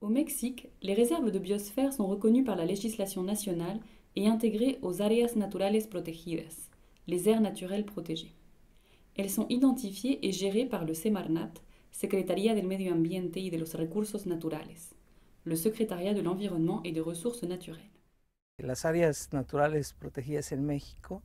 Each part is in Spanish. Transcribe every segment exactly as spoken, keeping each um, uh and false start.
Au Mexique, les réserves de biosphère sont reconnues par la législation nationale et intégrées aux áreas naturales protegidas, les aires naturelles protégées. Elles sont identifiées et gérées par le Semarnat, Secretaría del Medio Ambiente y de los Recursos Naturales, le secrétariat de l'environnement et des ressources naturelles. Las áreas naturales protegidas en México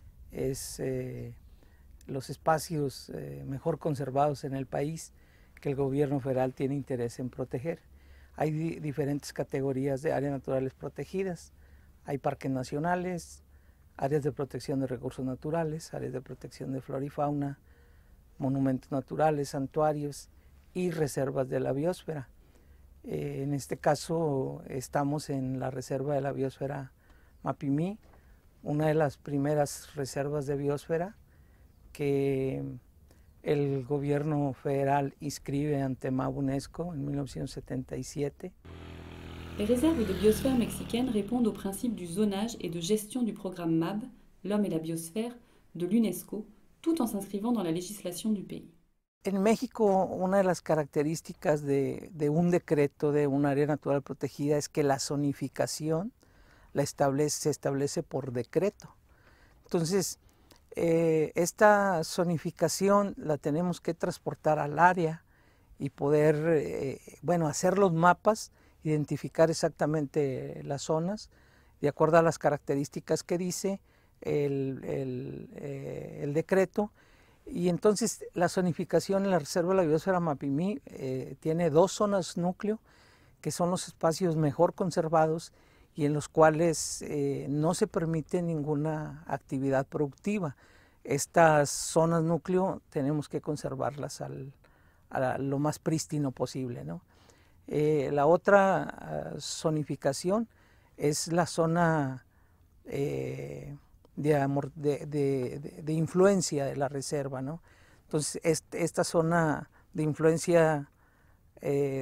es eh, los espacios eh, mejor conservados en el país que el gobierno federal tiene interés en proteger. Hay di diferentes categorías de áreas naturales protegidas. Hay parques nacionales, áreas de protección de recursos naturales, áreas de protección de flora y fauna, monumentos naturales, santuarios y reservas de la biosfera. Eh, en este caso estamos en la reserva de la biosfera Mapimí, una de las primeras reservas de biosfera que el gobierno federal inscribe ante M A B UNESCO en mil novecientos setenta y siete. Les réserves de biosphère mexicaines répondent aux principes du zonage et de gestion du programme M A B, l'homme et la biosphère, de l'UNESCO, tout en s'inscrivant dans la législation du pays. En México, una de las características de, de un decreto de un área natural protegida es que la zonificación la establece, se establece por decreto. Entonces, eh, esta zonificación la tenemos que transportar al área y poder, eh, bueno, hacer los mapas, identificar exactamente las zonas, de acuerdo a las características que dice el, el, eh, el decreto. Y entonces la zonificación en la Reserva de la Biosfera Mapimí eh, tiene dos zonas núcleo, que son los espacios mejor conservados y en los cuales eh, no se permite ninguna actividad productiva. Estas zonas núcleo tenemos que conservarlas al, a lo más prístino posible, ¿no? Eh, la otra uh, zonificación es la zona eh, de, amor, de, de, de, de influencia de la reserva, ¿no? Entonces, este, esta zona de influencia, eh,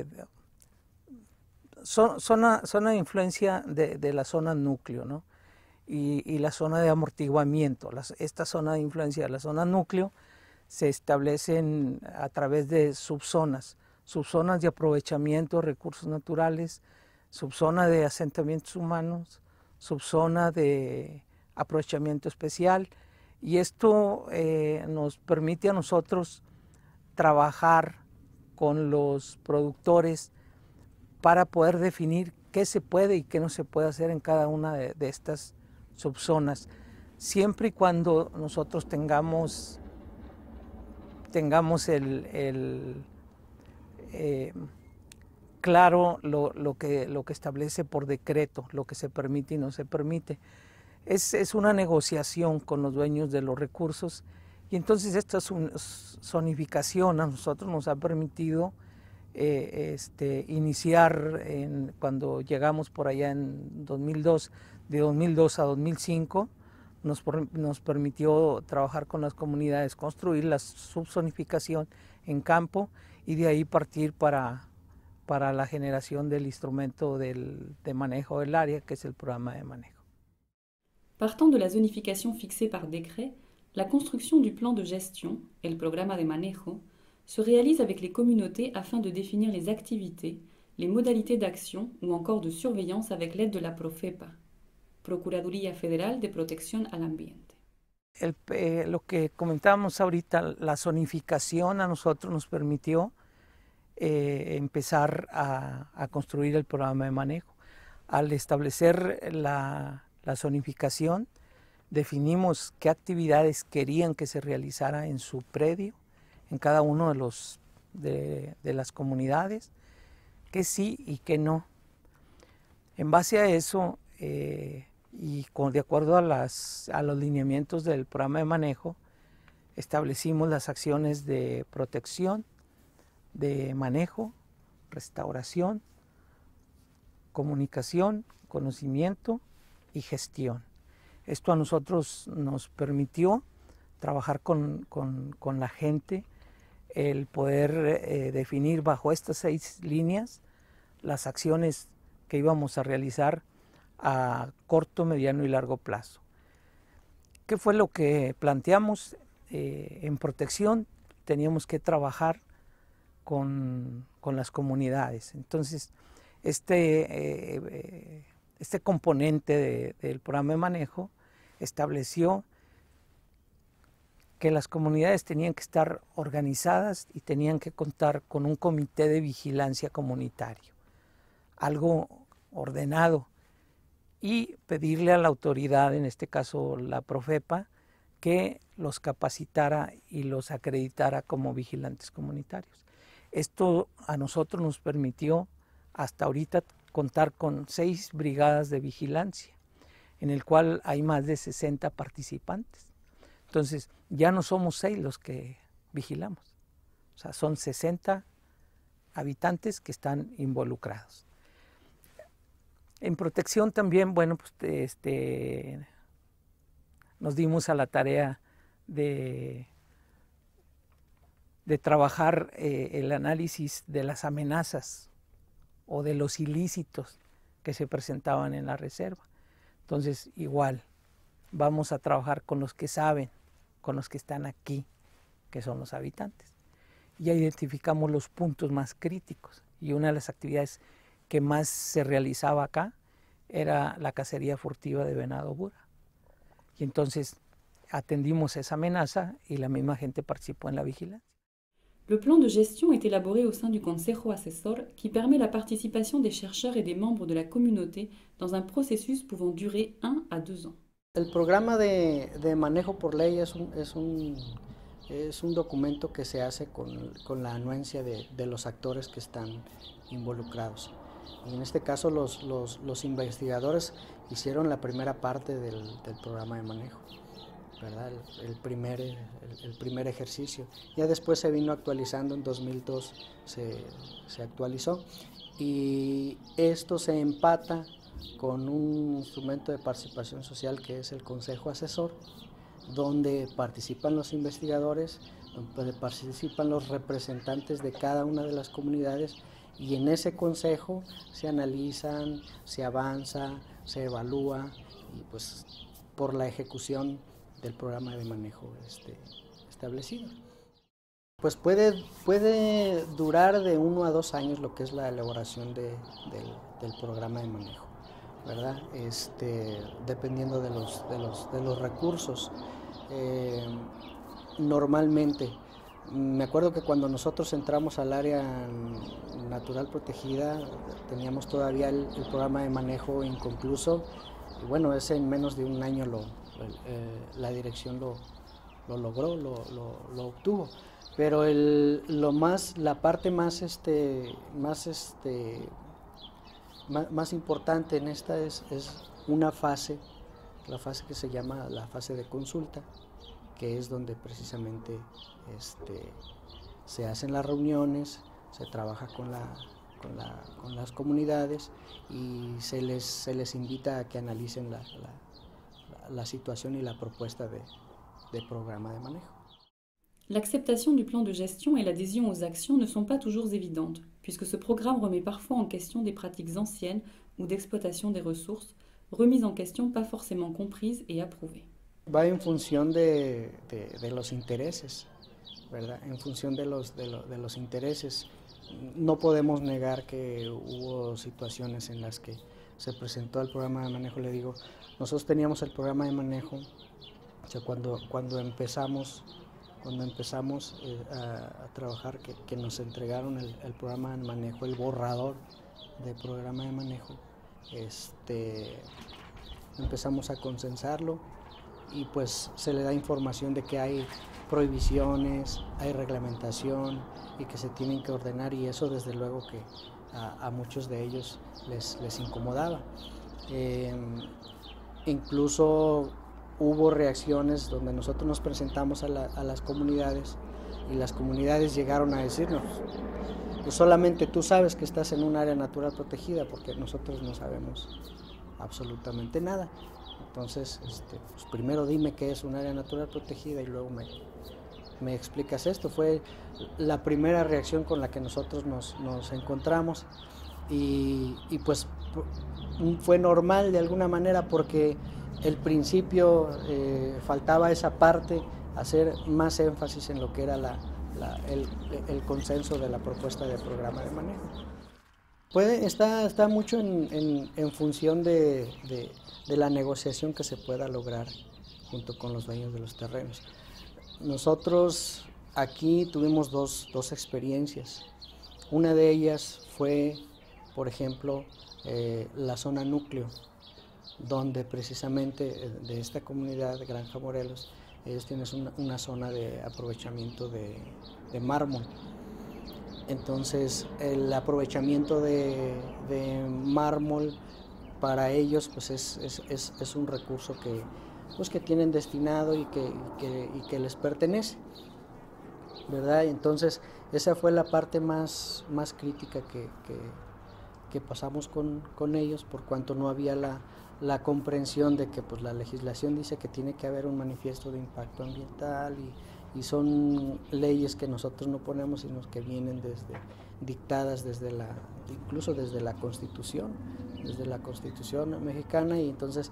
son, zona, zona de influencia de, de la zona núcleo, ¿no? Y, y la zona de amortiguamiento. Las, esta zona de influencia de la zona núcleo se establecen a través de subzonas, subzonas de aprovechamiento de recursos naturales, subzona de asentamientos humanos, subzona de aprovechamiento especial, y esto eh, nos permite a nosotros trabajar con los productores para poder definir qué se puede y qué no se puede hacer en cada una de, de estas subzonas, siempre y cuando nosotros tengamos, tengamos el, el eh, claro lo, lo, que, lo que establece por decreto, lo que se permite y no se permite. Es, es una negociación con los dueños de los recursos, y entonces esta zonificación a nosotros nos ha permitido eh, este, iniciar en, cuando llegamos por allá en dos mil dos, de dos mil dos a dos mil cinco, nos, nos permitió trabajar con las comunidades, construir la subzonificación en campo y de ahí partir para, para la generación del instrumento del, de manejo del área, que es el programa de manejo. Partant de la zonification fixée par décret, la construction du plan de gestion, el programa de manejo, se réalise avec les communautés afin de définir les activités, les modalités d'action ou encore de surveillance avec l'aide de la Profepa, Procuraduría Federal de Protección al Ambiente. El, eh, lo que comentábamos ahorita, la zonificación a nosotros nos permitió eh, empezar a, a construir el programa de manejo. Al establecer la, la zonificación, definimos qué actividades querían que se realizara en su predio, en cada uno de, los, de, de las comunidades, que sí y que no. En base a eso, eh, y con, de acuerdo a, las, a los lineamientos del programa de manejo, establecimos las acciones de protección, de manejo, restauración, comunicación, conocimiento y gestión. Esto a nosotros nos permitió trabajar con, con, con la gente, el poder eh, definir bajo estas seis líneas las acciones que íbamos a realizar a corto, mediano y largo plazo. ¿Qué fue lo que planteamos? Eh, en protección teníamos que trabajar con, con las comunidades. Entonces, Este, eh, este componente de, del programa de manejo estableció que las comunidades tenían que estar organizadas y tenían que contar con un comité de vigilancia comunitario, algo ordenado, y pedirle a la autoridad, en este caso la Profepa, que los capacitara y los acreditara como vigilantes comunitarios. Esto a nosotros nos permitió hasta ahorita contar con seis brigadas de vigilancia, en el cual hay más de sesenta participantes. Entonces, ya no somos seis los que vigilamos, o sea, son sesenta habitantes que están involucrados. En protección también, bueno, pues este, nos dimos a la tarea de, de trabajar eh, el análisis de las amenazas o de los ilícitos que se presentaban en la reserva. Entonces, igual, vamos a trabajar con los que saben, con los que están aquí, que son los habitantes. Ya identificamos los puntos más críticos y una de las actividades que más se realizaba acá era la cacería furtiva de venado bura. Y entonces atendimos esa amenaza y la misma gente participó en la vigilancia. Le plan de gestion est élaboré au sein du Consejo Asesor qui permet la participation des chercheurs et des membres de la communauté dans un processus pouvant durer un à deux ans. El programa de, de manejo por ley es un, es un, es un documento que se hace con, con la anuencia de, de los actores que están involucrados. Y en este caso los, los, los investigadores hicieron la primera parte del, del programa de manejo, ¿verdad? El, el, primer, el, el primer ejercicio. Ya después se vino actualizando, en dos mil dos se, se actualizó, y esto se empata con un instrumento de participación social que es el Consejo Asesor, donde participan los investigadores, donde participan los representantes de cada una de las comunidades, y en ese consejo se analizan, se avanza, se evalúa, y pues por la ejecución del programa de manejo este, establecido. Pues puede, puede durar de uno a dos años lo que es la elaboración de, del, del programa de manejo, ¿verdad? Este, dependiendo de los, de los, de los recursos. Eh, normalmente, me acuerdo que cuando nosotros entramos al área natural protegida, teníamos todavía el, el programa de manejo inconcluso, y bueno, ese en menos de un año lo, eh, la dirección lo, lo logró, lo, lo, lo obtuvo. Pero el, lo más, la parte más, este, más, este, más, más importante en esta es, es una fase, la fase que se llama la fase de consulta, que es donde precisamente este, se hacen las reuniones, se trabaja con, la, con, la, con las comunidades y se les, se les invita a que analicen la, la, la situación y la propuesta de, de programa de manejo. L'acceptation du plan de gestion et l'adhésion aux actions ne sont pas toujours évidentes, puisque ce programme remet parfois en question des pratiques anciennes ou d'exploitation des ressources, remises en question pas forcément comprises et approuvées. Va en función de, de, de los intereses, ¿verdad? En función de los, de, lo, de los intereses. No podemos negar que hubo situaciones en las que se presentó el programa de manejo. Le digo, nosotros teníamos el programa de manejo, o sea, cuando, cuando empezamos, cuando empezamos eh, a, a trabajar, que, que nos entregaron el, el programa de manejo, el borrador de programa de manejo, este, empezamos a consensarlo, y pues se le da información de que hay prohibiciones, hay reglamentación y que se tienen que ordenar, y eso desde luego que a, a muchos de ellos les, les incomodaba. Eh, incluso hubo reacciones donde nosotros nos presentamos a, la, a las comunidades y las comunidades llegaron a decirnos, pues solamente tú sabes que estás en un área natural protegida porque nosotros no sabemos absolutamente nada. Entonces, este, pues primero dime qué es un área natural protegida y luego me, me explicas esto. Fue la primera reacción con la que nosotros nos, nos encontramos, y, y pues fue normal de alguna manera porque el principio eh, faltaba esa parte, hacer más énfasis en lo que era la, la, el, el consenso de la propuesta de programa de manejo. Puede, está, está mucho en, en, en función de, de, de la negociación que se pueda lograr junto con los dueños de los terrenos. Nosotros aquí tuvimos dos, dos experiencias. Una de ellas fue, por ejemplo, eh, la zona núcleo, donde precisamente de esta comunidad de Granja Morelos, ellos tienen una, una zona de aprovechamiento de, de mármol. Entonces el aprovechamiento de, de mármol para ellos pues es, es, es, es un recurso que, pues, que tienen destinado y que, que, y que les pertenece, ¿verdad? Entonces esa fue la parte más, más crítica que, que, que pasamos con, con ellos, por cuanto no había la, la comprensión de que pues, la legislación dice que tiene que haber un manifiesto de impacto ambiental y y son leyes que nosotros no ponemos, sino que vienen desde, dictadas desde la, incluso desde la Constitución, desde la Constitución mexicana, y entonces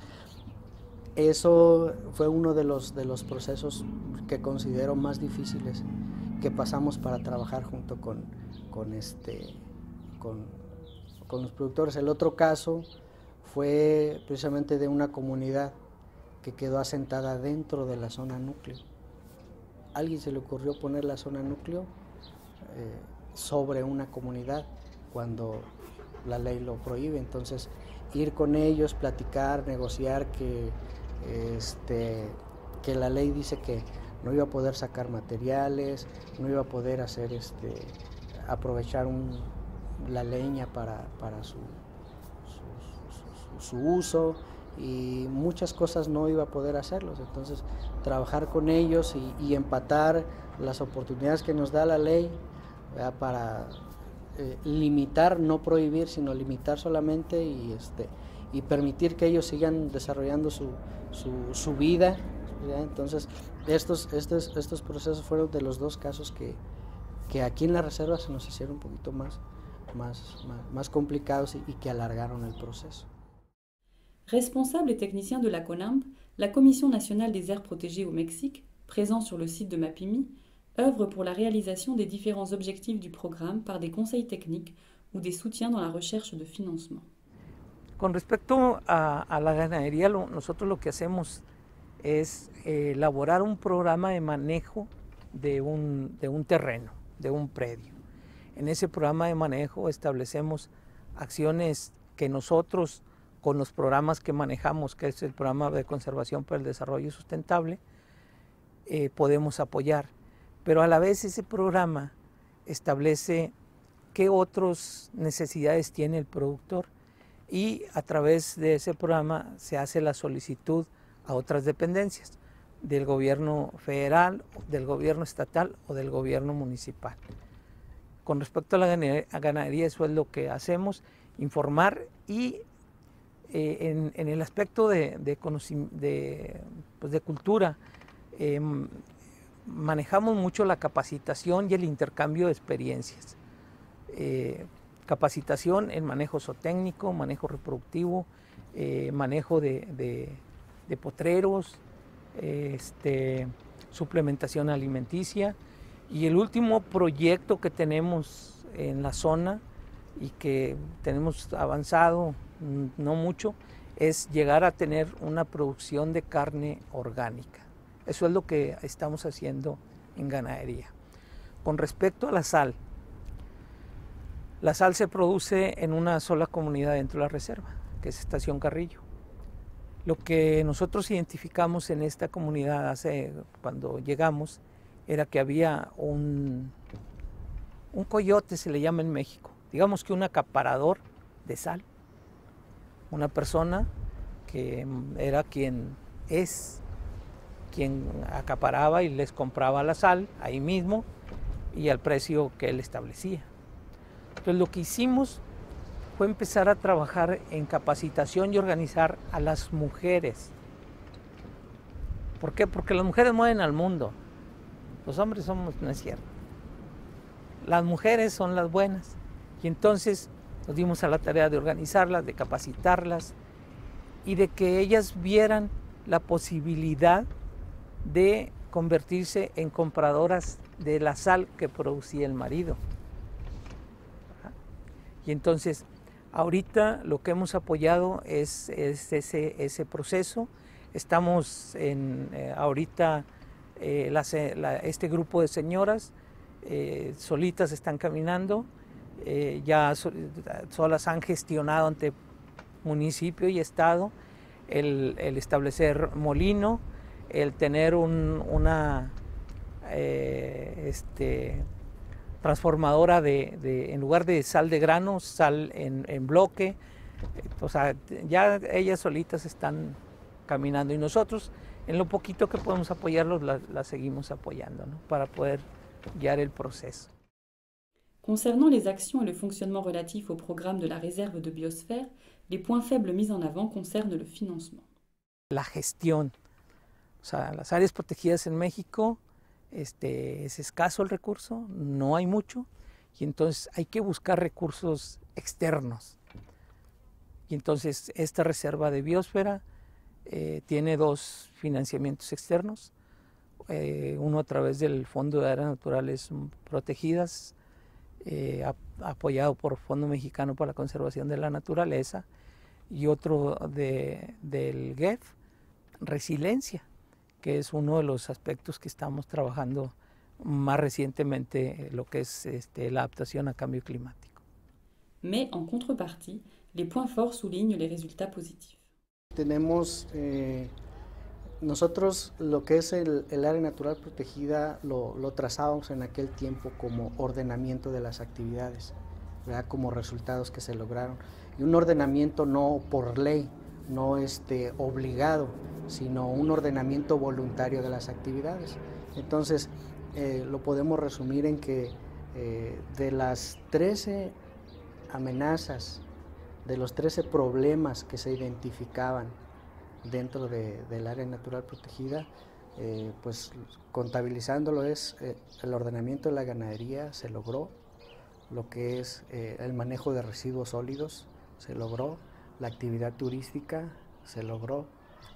eso fue uno de los, de los procesos que considero más difíciles que pasamos para trabajar junto con, con, este, con, con los productores. El otro caso fue precisamente de una comunidad que quedó asentada dentro de la zona núcleo. A alguien se le ocurrió poner la zona núcleo eh, sobre una comunidad cuando la ley lo prohíbe. Entonces ir con ellos, platicar, negociar que, este, que la ley dice que no iba a poder sacar materiales, no iba a poder hacer este, aprovechar un, la leña para, para su, su, su, su uso, y muchas cosas no iba a poder hacerlos. Entonces trabajar con ellos y, y empatar las oportunidades que nos da la ley, ¿verdad? Para eh, limitar, no prohibir, sino limitar solamente y, este, y permitir que ellos sigan desarrollando su, su, su vida, ¿verdad? Entonces estos, estos, estos procesos fueron de los dos casos que, que aquí en la reserva se nos hicieron un poquito más, más, más, más complicados y, y que alargaron el proceso. Responsable et technicien de la CONIMP, la Commission nationale des aires protégées au Mexique, présent sur le site de Mapimi, œuvre pour la réalisation des différents objectifs du programme par des conseils techniques ou des soutiens dans la recherche de financement. Con respecto a, a la ganadería, lo, nosotros lo que hacemos es eh, elaborar un programa de manejo de un, de un terreno, de un predio. En ese programa de manejo establecemos acciones que nosotros, con los programas que manejamos, que es el programa de conservación para el desarrollo sustentable, eh, podemos apoyar. Pero a la vez ese programa establece qué otras necesidades tiene el productor y a través de ese programa se hace la solicitud a otras dependencias del gobierno federal, del gobierno estatal o del gobierno municipal. Con respecto a la ganadería, eso es lo que hacemos, informar y Eh, en, en el aspecto de, de, de, pues de cultura, eh, manejamos mucho la capacitación y el intercambio de experiencias. Eh, capacitación en manejo zootécnico, manejo reproductivo, eh, manejo de, de, de potreros, eh, este, suplementación alimenticia. Y el último proyecto que tenemos en la zona y que tenemos avanzado no mucho, es llegar a tener una producción de carne orgánica. Eso es lo que estamos haciendo en ganadería. Con respecto a la sal, la sal se produce en una sola comunidad dentro de la reserva, que es Estación Carrillo. Lo que nosotros identificamos en esta comunidad hace, cuando llegamos, era que había un, un coyote, se le llama en México, digamos que un acaparador de sal. Una persona que era quien es, quien acaparaba y les compraba la sal ahí mismo y al precio que él establecía. Entonces lo que hicimos fue empezar a trabajar en capacitación y organizar a las mujeres. ¿Por qué? Porque las mujeres mueven al mundo. Los hombres somos, no es cierto. Las mujeres son las buenas. Y entonces nos dimos a la tarea de organizarlas, de capacitarlas y de que ellas vieran la posibilidad de convertirse en compradoras de la sal que producía el marido. Y entonces, ahorita lo que hemos apoyado es, es ese, ese proceso. Estamos en, eh, ahorita, eh, la, la, este grupo de señoras eh, solitas están caminando, eh, ya so, solas han gestionado ante municipio y estado el, el establecer molino, el tener un, una eh, este, transformadora de, de, en lugar de sal de grano, sal en, en bloque. O sea, ya ellas solitas están caminando y nosotros en lo poquito que podemos apoyarlos la, la seguimos apoyando, ¿no? Para poder guiar el proceso. Concernant les actions et le fonctionnement relatifs au programme de la réserve de biosphère, les points faibles mis en avant concernent le financement. La gestión. O sea, las áreas protegidas en México, este, es escaso el recurso, no hay mucho, y entonces hay que buscar recursos externos. Y entonces esta reserva de biosfera eh, tiene dos financiamientos externos, eh, uno a través del Fondo de Áreas Naturales Protegidas, eh, ap apoyado por Fondo Mexicano para la Conservación de la Naturaleza, y otro de, del G E F, Resiliencia, que es uno de los aspectos que estamos trabajando más recientemente, lo que es este, la adaptación a cambio climático. Mais en contrepartie, les points forts soulignent les résultats positifs. Tenemos eh, nosotros lo que es el, el área natural protegida lo, lo trazábamos en aquel tiempo como ordenamiento de las actividades, ¿verdad? Como resultados que se lograron. Y un ordenamiento no por ley, no este, obligado, sino un ordenamiento voluntario de las actividades. Entonces, eh, lo podemos resumir en que eh, de las trece amenazas, de los trece problemas que se identificaban dentro de, del área natural protegida, eh, pues contabilizándolo es eh, el ordenamiento de la ganadería se logró, lo que es eh, el manejo de residuos sólidos se logró, la actividad turística se logró,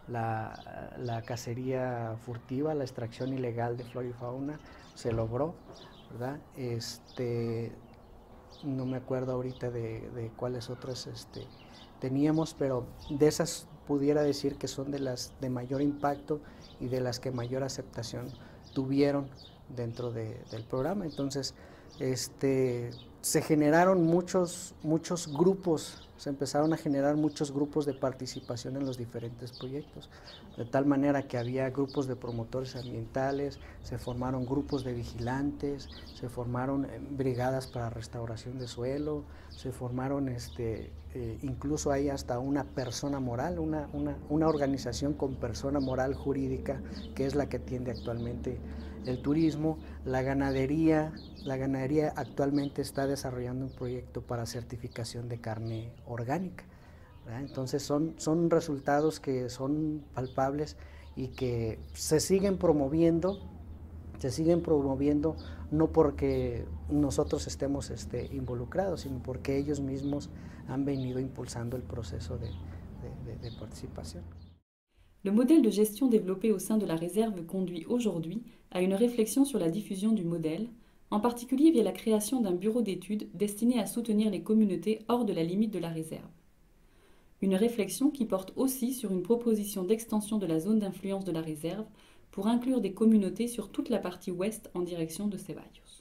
la, la cacería furtiva, la extracción ilegal de flora y fauna se logró, ¿verdad? Este, no me acuerdo ahorita de, de cuáles otras este, teníamos, pero de esas pudiera decir que son de las de mayor impacto y de las que mayor aceptación tuvieron dentro de, del programa. Entonces, este, se generaron muchos, muchos grupos, se empezaron a generar muchos grupos de participación en los diferentes proyectos, de tal manera que había grupos de promotores ambientales, se formaron grupos de vigilantes, se formaron brigadas para restauración de suelo, se formaron, este, eh, incluso hay hasta una persona moral, una, una, una organización con persona moral jurídica, que es la que atiende actualmente el turismo. La ganadería, la ganadería actualmente está desarrollando un proyecto para certificación de carne orgánica, ¿verdad? Entonces son, son resultados que son palpables y que se siguen promoviendo, se siguen promoviendo no porque nosotros estemos este, involucrados, sino porque ellos mismos han venido impulsando el proceso de, de, de, de participación. Le modèle de gestion développé au sein de la réserve conduit aujourd'hui à une réflexion sur la diffusion du modèle, en particulier via la création d'un bureau d'études destiné à soutenir les communautés hors de la limite de la réserve. Une réflexion qui porte aussi sur une proposition d'extension de la zone d'influence de la réserve pour inclure des communautés sur toute la partie ouest en direction de Ceballos.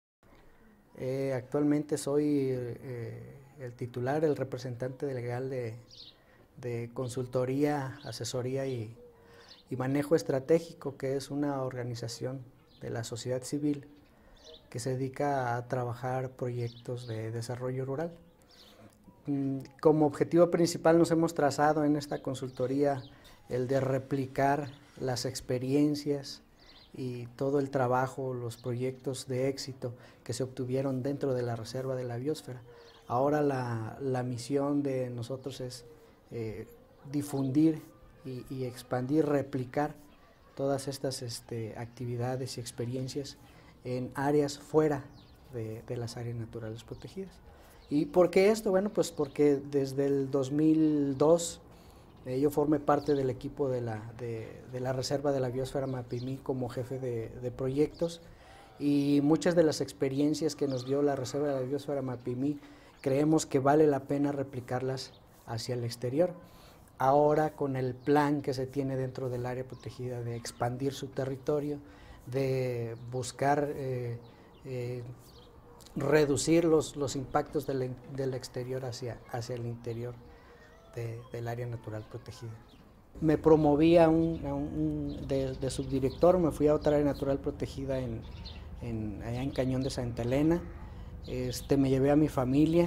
Eh, actualmente soy eh, el titular, el representante legal de de consultoría, asesoría y, y manejo estratégico, que es una organización de la sociedad civil que se dedica a trabajar proyectos de desarrollo rural. Como objetivo principal nos hemos trazado en esta consultoría el de replicar las experiencias y todo el trabajo, los proyectos de éxito que se obtuvieron dentro de la reserva de la biosfera. Ahora la, la misión de nosotros es Eh, difundir y, y expandir, replicar todas estas este, actividades y experiencias en áreas fuera de, de las áreas naturales protegidas. ¿Y por qué esto? Bueno, pues porque desde el dos mil dos eh, yo formé parte del equipo de la, de, de la Reserva de la Biosfera Mapimí como jefe de, de proyectos, y muchas de las experiencias que nos dio la Reserva de la Biosfera Mapimí, creemos que vale la pena replicarlas hacia el exterior. Ahora con el plan que se tiene dentro del área protegida de expandir su territorio, de buscar eh, eh, reducir los, los impactos del, del exterior hacia, hacia el interior de, del área natural protegida. Me promoví a un, a un de, de subdirector, me fui a otra área natural protegida en, en, allá en Cañón de Santa Elena. Este, me llevé a mi familia,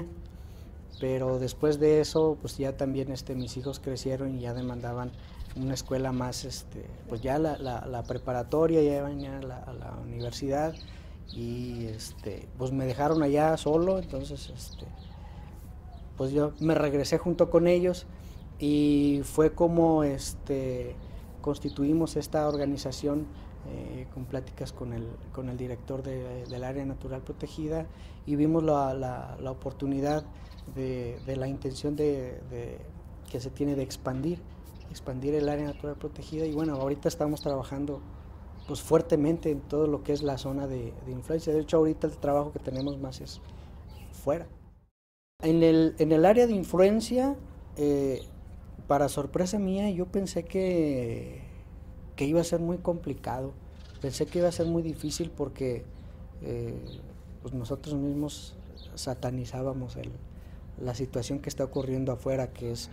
pero después de eso pues ya también este, mis hijos crecieron y ya demandaban una escuela más, este, pues ya la, la, la preparatoria, ya iban a la, a la universidad y este, pues me dejaron allá solo, entonces este, pues yo me regresé junto con ellos y fue como este, constituimos esta organización eh, con pláticas con el, con el director de, del área natural protegida y vimos la, la, la oportunidad de, de la intención de, de, que se tiene de expandir, expandir el área natural protegida y bueno, ahorita estamos trabajando pues fuertemente en todo lo que es la zona de, de influencia. De hecho, ahorita el trabajo que tenemos más es fuera. En el, en el área de influencia, eh, para sorpresa mía, yo pensé que, que iba a ser muy complicado. Pensé que iba a ser muy difícil porque eh, pues nosotros mismos satanizábamos el, la situación que está ocurriendo afuera, que es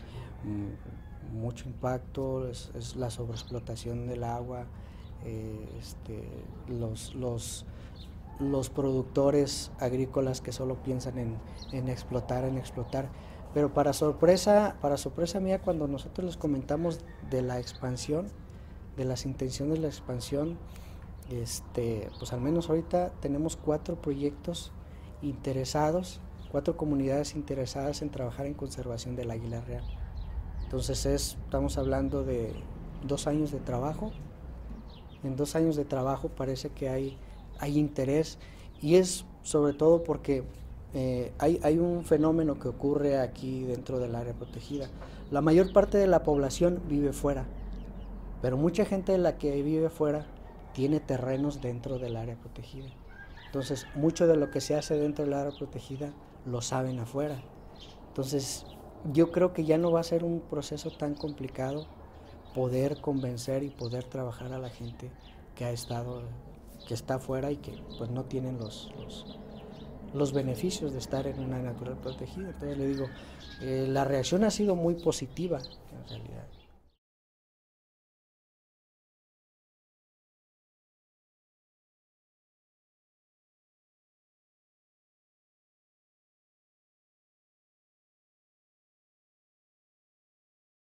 mm, mucho impacto, es, es la sobreexplotación del agua, eh, este, los, los, los productores agrícolas que solo piensan en, en explotar, en explotar. Pero para sorpresa, para sorpresa mía, cuando nosotros les comentamos de la expansión, de las intenciones de la expansión, este, pues al menos ahorita tenemos cuatro proyectos interesados, cuatro comunidades interesadas en trabajar en conservación del águila real. Entonces es, estamos hablando de dos años de trabajo. En dos años de trabajo parece que hay, hay interés y es sobre todo porque eh, hay, hay un fenómeno que ocurre aquí dentro del área protegida. La mayor parte de la población vive fuera, pero mucha gente de la que vive fuera tiene terrenos dentro del área protegida. Entonces, mucho de lo que se hace dentro del área protegida lo saben afuera. Entonces, yo creo que ya no va a ser un proceso tan complicado poder convencer y poder trabajar a la gente que ha estado, que está afuera y que pues no tienen los, los, los beneficios de estar en una natural protegida. Entonces le digo, eh, la reacción ha sido muy positiva en realidad.